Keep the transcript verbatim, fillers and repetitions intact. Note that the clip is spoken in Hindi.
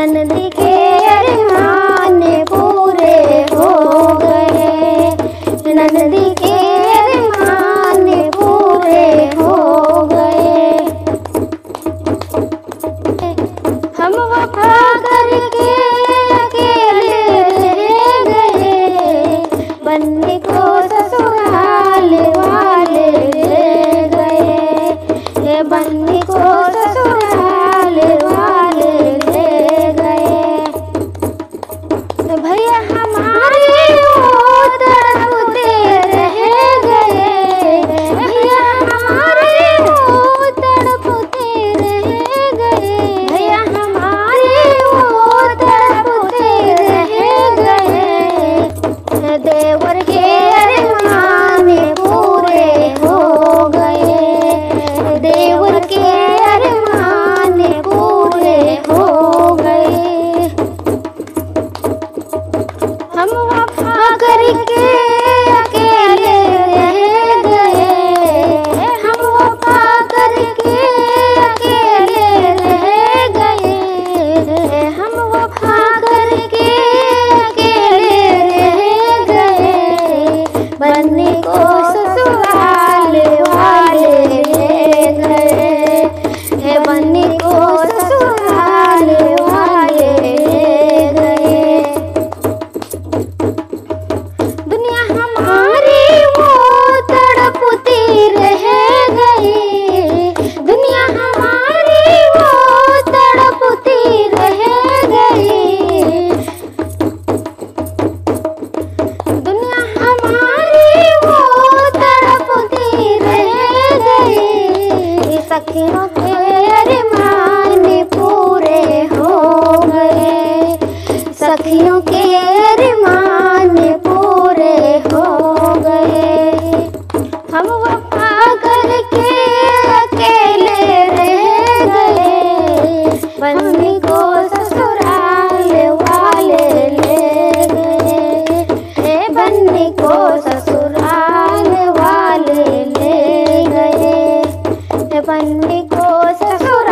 नंदी के अरमान पूरे हो गए, नंदी के अरमान पूरे हो गए। हम वफा करके अकेले रह गए, बनने को ससुराल वाले ले गए, ये बनने को ससुराल वाले ले गए। भैया हमारे वो तड़पते रह गए, भैया हमारे वो तड़पते रह गए, भैया हमारे वो तड़पते रह गए। देवर के अरमान पूरे हो गए, देवर के अरमान पूरे हो गए। हम वफा करके अकेले रह गए, हम वफा करके अकेले रह गए, हम वफा करके अकेले रह गए, बनने को ससुराल वाले ले गए, बनने को ससुराल वाले ले गए। दुनिया हमारी वो तड़पती रह गई, दुनिया हमारी वो तड़पती रह गई, दुनिया हमारी वो तड़पती रह गई। सखियों के अरमान पूरे हो गए, सखियों के अरमान पूरे हो गए। हम वफा करके अकेले रह गए, बनने को ससुराल वाले ले गए, बनने को ससुराल वाले ले गए, बनने को ससुराल